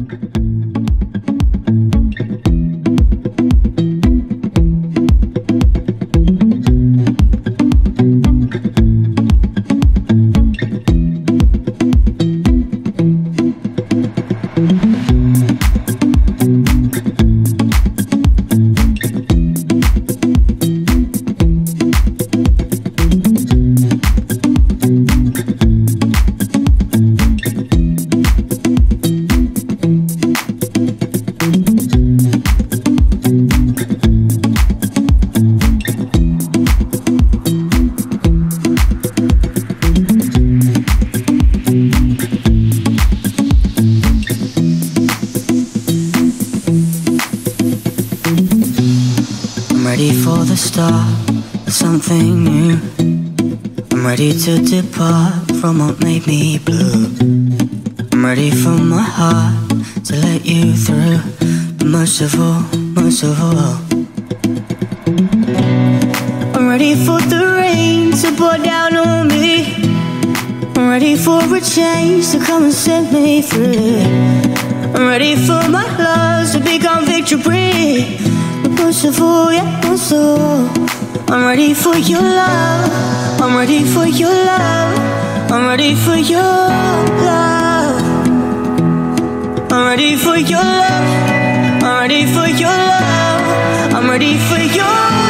ready for the start of something new. I'm ready to depart from what made me blue. I'm ready for my heart to let you through. But most of all, I'm ready for the rain to pour down on me. I'm ready for a change to come and set me free. I'm ready for my loves to become victory. But most of all, yeah, most of all, I'm ready for your love. I'm ready for your love. I'm ready for your love. I'm ready for your love. I'm ready for your love. I'm ready for your love.